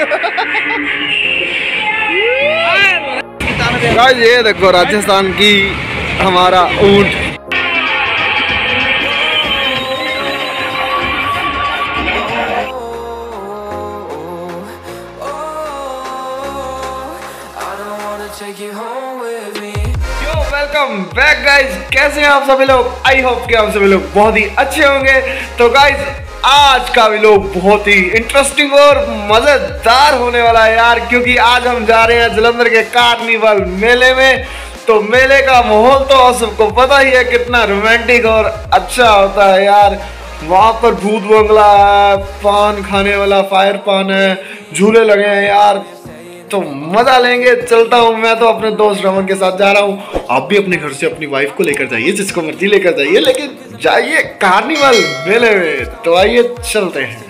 Guys ये देखो राजस्थान की हमारा ऊंट। वेलकम बैक गाइस, कैसे हैं आप सभी लोग। आई होप कि आप सभी लोग बहुत ही अच्छे होंगे। तो गाइस आज का व्लॉग बहुत ही इंटरेस्टिंग और मजेदार होने वाला है यार, क्योंकि आज हम जा रहे हैं जालंधर के कार्निवल मेले में। तो मेले का माहौल तो आप सबको पता ही है कितना रोमांटिक और अच्छा होता है यार। वहाँ पर भूत बंगला है, पान खाने वाला फायर पान है, झूले लगे हैं यार, तो मजा लेंगे। चलता हूँ, मैं तो अपने दोस्त रमन के साथ जा रहा हूँ। आप भी अपने घर से अपनी वाइफ को लेकर जाइए, जिसको मर्जी लेकर जाइए, लेकिन जाइए कार्निवल मेले में। तो आइए चलते हैं।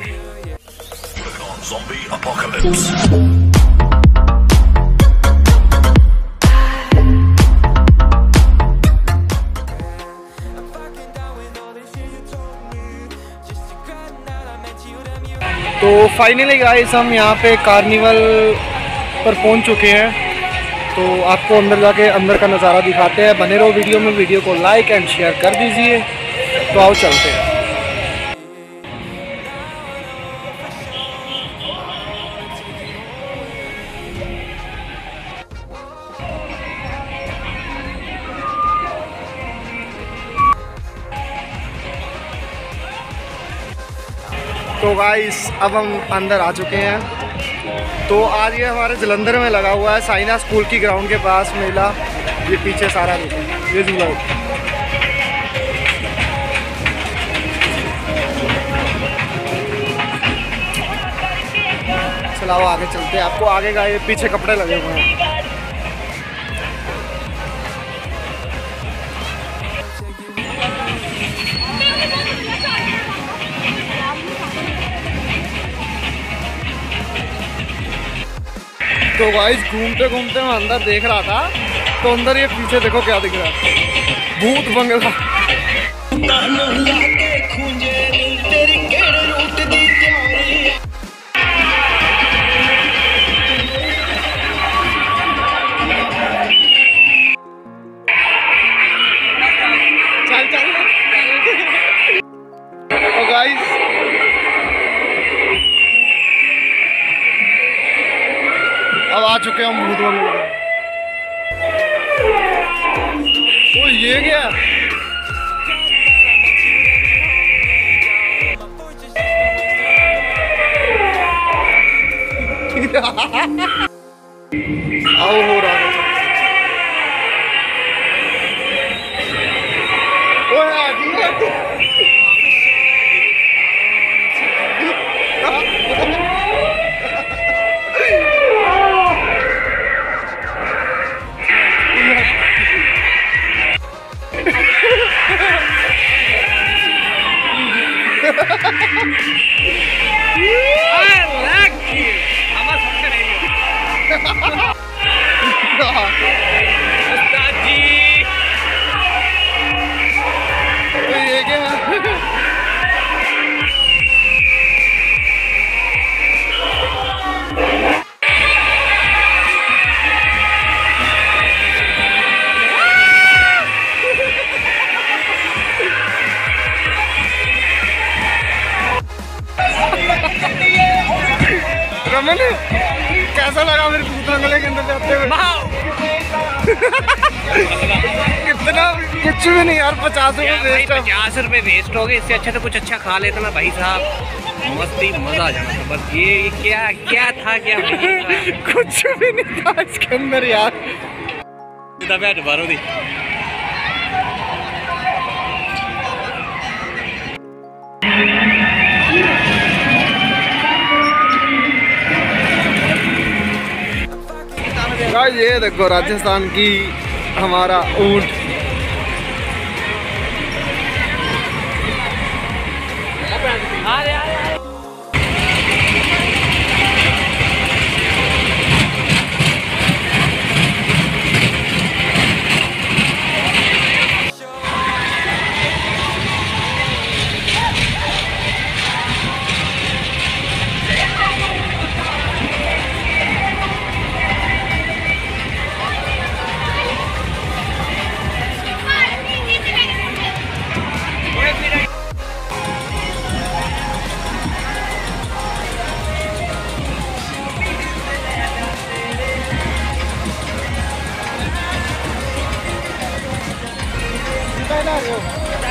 तो फाइनली गाइस हम यहाँ पे कार्निवल पर पहुंच चुके हैं। तो आपको अंदर जाके अंदर का नज़ारा दिखाते हैं। बने रहो वीडियो में, वीडियो को लाइक एंड शेयर कर दीजिए। तो आओ चलते हैं। तो गाइस अब हम अंदर आ चुके हैं। तो आज ये हमारे जालंधर में लगा हुआ है, साइना स्कूल की ग्राउंड के पास मेला। ये पीछे सारा देखो, ये झूला। चलाओ आगे चलते हैं, आपको आगे का ये पीछे कपड़े लगे हुए हैं। तो गाइस घूमते घूमते मैं अंदर देख रहा था, तो अंदर ये पीछे देखो क्या दिख रहा है, भूत बंगला। चल चल। तो गाइस अब आ चुके हैं हम भूत बंगला। ओ ये क्या? आओ हो रहा है। रमन कैसा लगा मेरे भूत बंगले के अंदर जाते हुए? कितना कुछ भी नहीं यार, 50 रुपये वेस्ट। 50 रुपये वेस्ट हो गए, इससे अच्छा तो कुछ अच्छा खा लेता ना भाई साहब, मस्ती मजा आ जाना था। बस ये क्या क्या था, क्या कुछ भी नहीं था इसके अंदर यार। बारो दी गाइस ये देखो राजस्थान की हमारा ऊंट।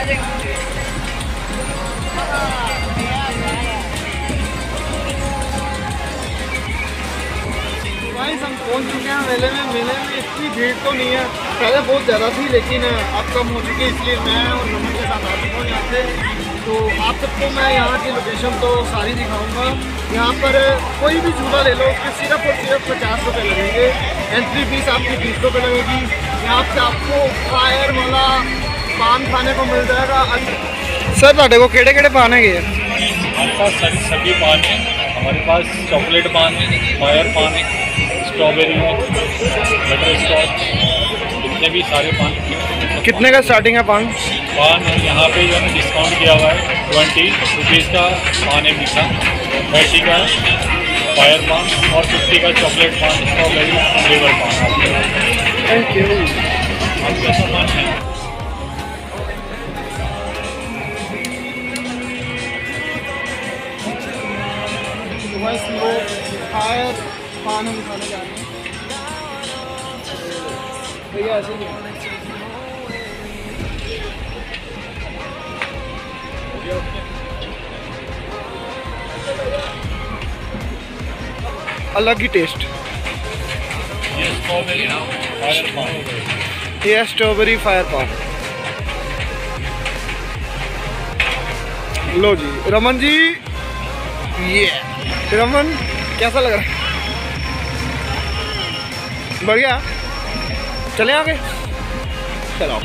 हम पहुंच चुके हैं मेले में। मेले में इतनी भीड़ तो नहीं है, पहले बहुत ज़्यादा थी लेकिन अब कम हो चुकी है, इसलिए मैं और मम्मी के साथ आ चुका हूँ यहाँ पे। तो आप सबको मैं यहाँ की लोकेशन तो सारी दिखाऊंगा। यहाँ पर कोई भी झूला ले लो उसके सिर्फ और सिर्फ 50 रुपये लगेंगे। एंट्री फीस आपकी 20 रुपये लगेगी। यहाँ पे आपको फायर वाला पान खाने को मिल जाएगा। सर ਤੁਹਾਡੇ को केड़े पान है? हमारे पास सभी पान है। हमारे पास चॉकलेट पान है, फायर पान है, स्ट्रॉबेरी है, बटर स्कॉच, जितने भी सारे पान हैं। कितने का स्टार्टिंग है पान? पान यहाँ पे जो है डिस्काउंट किया हुआ है, 20 रुपीज़ का पान है मीठा, 30 का फायर पान और 50 का chocolate paan, strawberry flavour paan. Thank you. आप कैसा पान है? बस लोग फायर पान हम खाने जा रहे हैं भैया, ऐसे ही अलग ही टेस्ट। ये स्ट्रॉबेरी फायर पान, ये स्ट्रॉबेरी फायर पान। लो जी रमन जी, ये रमन कैसा लग रहा है? बढ़िया, चले आगे चलो।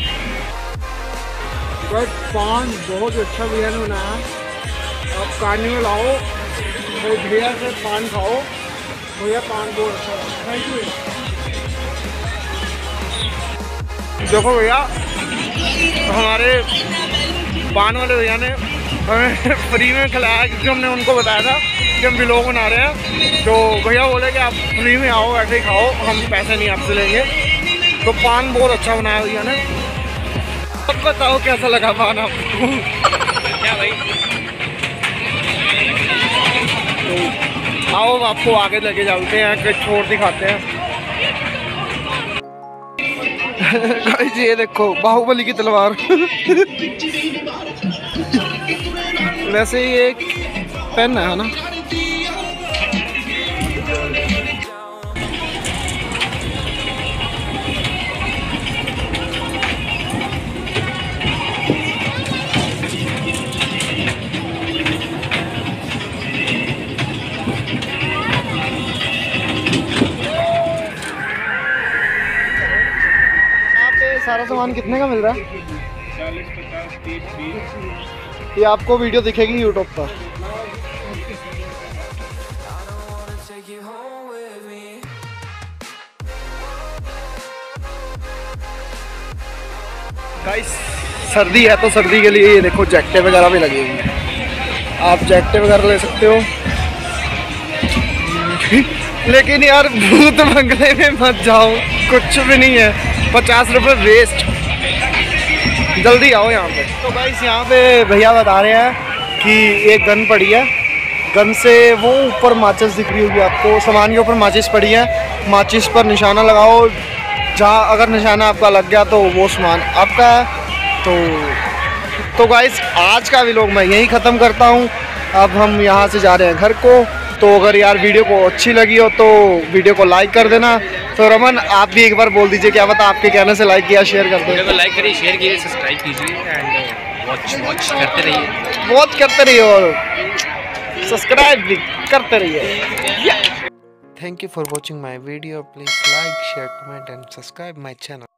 बट पान बहुत अच्छा भैया ने बनाया। आप कानी में लाओ तो भैया से पान खाओ, भैया पान बहुत अच्छा है। Thank you. देखो भैया, हमारे पान वाले भैया ने हमें फ्री में खिलाया, क्योंकि हमने उनको बताया था कि हम व्लॉग बना रहे हैं। तो भैया बोले कि आप फ्री में आओ, ऐसे ही खाओ, हम पैसे नहीं आपसे लेंगे। तो पान बहुत अच्छा बनाया भैया ने। अब बताओ कैसा लगा पान आपको? क्या भाई? तो आओ आपको आगे लेके जाते हैं, कि छोड़ दिखाते हैं। गाइस ये देखो बाहुबली की तलवार। वैसे ये एक पेन है ना? सारा सामान कितने का मिल रहा है? 40, 50, 30, 20। ये आपको वीडियो दिखेगी यूट्यूब पर। गाइस सर्दी है तो सर्दी के लिए ये देखो जैकेटें वगैरह भी लगी हुई हैं। आप जैकेटें वगैरह ले सकते हो। लेकिन यार भूत बंगले में मत जाओ, कुछ भी नहीं है, 50 रुपये वेस्ट। जल्दी आओ यहाँ पे। तो गाइस यहाँ पे भैया बता रहे हैं कि एक गन पड़ी है, गन से वो ऊपर माचिस दिख रही होगी आपको, सामान के ऊपर माचिस पड़ी है, माचिस पर निशाना लगाओ, जहाँ अगर निशाना आपका लग गया तो वो सामान आपका है। तो गाइस आज का व्लॉग मैं यहीं ख़त्म करता हूँ। अब हम यहाँ से जा रहे हैं घर को। तो अगर यार वीडियो को अच्छी लगी हो तो वीडियो को लाइक कर देना। तो रमन आप भी एक बार बोल दीजिए, क्या पता आपके कहने से लाइक किया, शेयर कर दो। वीडियो को लाइक करिए, शेयर कीजिए, सब्सक्राइब कीजिए एंड वॉच करते रहिए। वॉच करते रहिए और सब्सक्राइब भी करते रहिए। Thank you for watching my video. Please like, share, comment and subscribe my channel.